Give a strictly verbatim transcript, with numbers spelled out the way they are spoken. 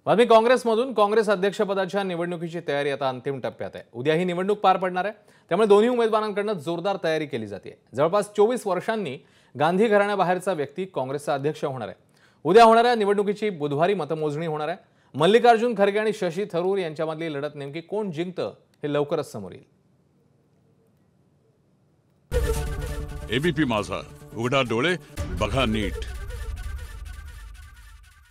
बातमी काँग्रेसमधून काँग्रेस अध्यक्षपदाच्या निवडणुकीची तयारी आता अंतिम टप्प्यात आहे। उद्या ही निवडणूक पार पडणार आहे, त्यामुळे दोन्ही उमेदवारांकडून जोरदार तयारी केली जाते। जवळपास चोवीस वर्षांनी गांधी घराण्याबाहेरचा व्यक्ती काँग्रेसचा अध्यक्ष होणार आहे। उद्या होणाऱ्या निवडणुकीची बुधवारी मतमोजणी होणार आहे। मल्लिकार्जुन खरगे आणि शशी थरूर यांच्यामधली लढत नेमकी कोण जिंकतं हे लवकरच समोर येईल। एबीपी माझा, उघडा डोळे बघा नीट।